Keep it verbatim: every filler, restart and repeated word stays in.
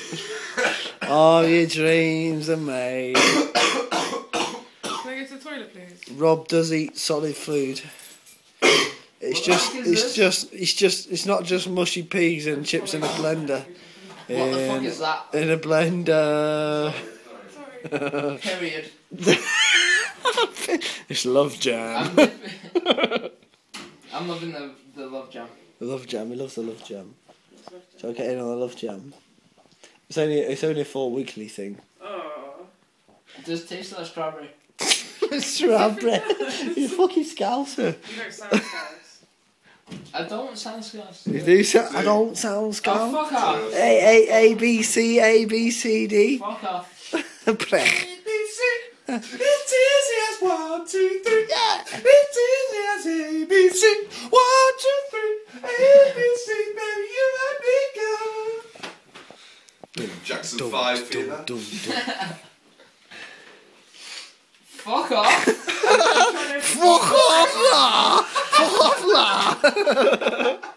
All your dreams are made. Can I go to the toilet, please? Rob does eat solid food. It's What just, the heck is it's this? just, it's just, it's not just mushy peas and chips in a blender. What the fuck In- is that? In a blender. Sorry. Period. It's love jam. I'm, I'm loving the, the love jam. The love jam. He loves the love jam. So I get in on the love jam. It's only, it's only a four weekly thing. Oh. Does it taste like strawberry? Strawberry. You fucking scouser. You don't sound scarce. I don't sound scarce. You do. So, I don't sound Oh, scout. fuck off. A A A B C A B C D. Fuck off. Play. It's easy as one, two, three. Yeah. It's easy as A, B, C. One, two, three. A, B, C, baby, you and me go. Jackson Dum, five, dum, feel that? dum, dum. Fuck off. Fuck off, lah! Fuck off, lah!